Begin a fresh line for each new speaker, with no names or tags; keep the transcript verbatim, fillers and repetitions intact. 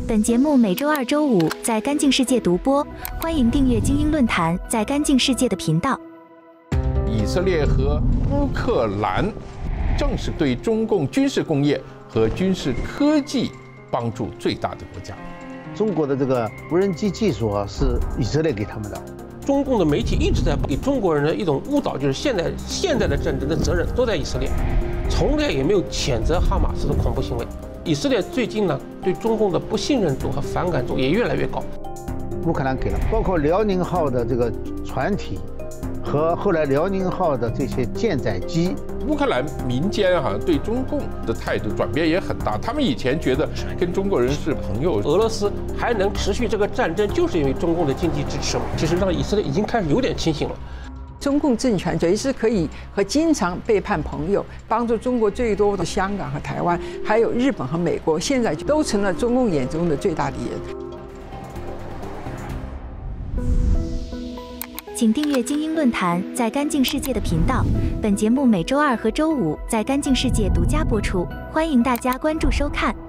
本节目每周二、周五在干净世界独播，欢迎订阅精英论坛在干净世界的频道。
以色列和乌克兰正是对中共军事工业和军事科技帮助最大的国家。
中国的这个无人机技术啊，是以色列给他们的。
中共的媒体一直在给中国人的一种误导，就是现在现在的战争的责任都在以色列，从来也没有谴责哈马斯的恐怖行为。以色列最近呢，对中共的不信任度和反感度也越来越高。
乌克兰给了，包括辽宁号的这个船体，和后来辽宁号的这些舰载机。
乌克兰民间好像对中共的态度转变也很大，他们以前觉得跟中国人是朋友。
俄罗斯还能持续这个战争，就是因为中共的经济支持嘛。其实让以色列已经开始有点清醒了。
中共政权随时可以和经常背叛朋友，帮助中国最多的香港和台湾，还有日本和美国，现在都成了中共眼中的最大敌人。
请订阅精英论坛在干净世界的频道，本节目每周二和周五在干净世界独家播出，欢迎大家关注收看。